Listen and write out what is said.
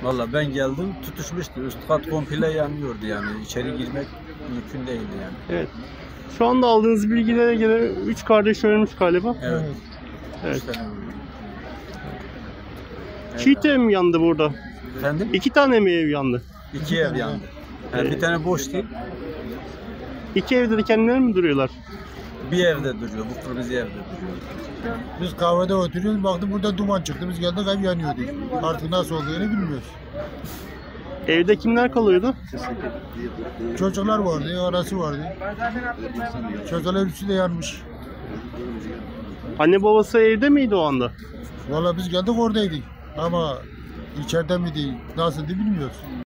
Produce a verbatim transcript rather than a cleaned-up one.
Valla ben geldim tutuşmuştu. Üst kat komple yanıyordu yani. İçeri girmek mümkün değildi yani. Evet. Şu anda aldığınız bilgilere göre üç kardeş ölmüş galiba. Evet. Evet. İşte, Çiğ ev mi yandı burada? efendim? İki tane mi ev yandı? İki ev yandı. Yani bir tane boş değil. İki evde de kendileri mi duruyorlar? Bir evde duruyor. Bu kırmızı evde duruyor. Biz kahvede oturuyoruz, baktık burada duman çıktı. Biz geldik, ev yanıyordu. Artık nasıl olduğunu bilmiyoruz. Evde kimler kalıyordu? Çocuklar vardı, arası vardı. Çocuklar üçü de yanmış. Anne babası evde miydi o anda? Vallahi biz geldik oradaydık. Ama içeride miydi, nasıldı bilmiyoruz.